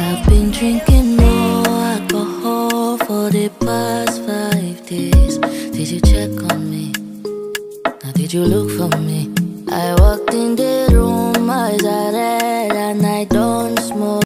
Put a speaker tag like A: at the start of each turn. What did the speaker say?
A: I've been drinking more alcohol for the past 5 days. Did you check on me? Now did you look for me? I walked in the